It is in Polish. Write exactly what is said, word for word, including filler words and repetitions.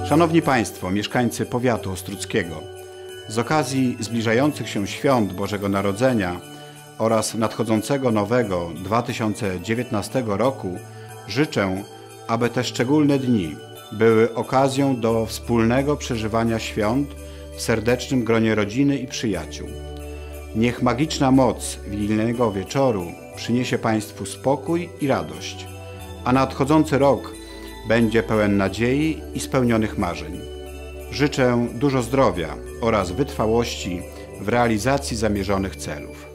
Szanowni Państwo, mieszkańcy powiatu ostródzkiego, z okazji zbliżających się świąt Bożego Narodzenia oraz nadchodzącego nowego dwa tysiące dziewiętnastego roku życzę, aby te szczególne dni były okazją do wspólnego przeżywania świąt w serdecznym gronie rodziny i przyjaciół. Niech magiczna moc wigilijnego wieczoru przyniesie Państwu spokój i radość, a nadchodzący rok będzie pełen nadziei i spełnionych marzeń. Życzę dużo zdrowia oraz wytrwałości w realizacji zamierzonych celów.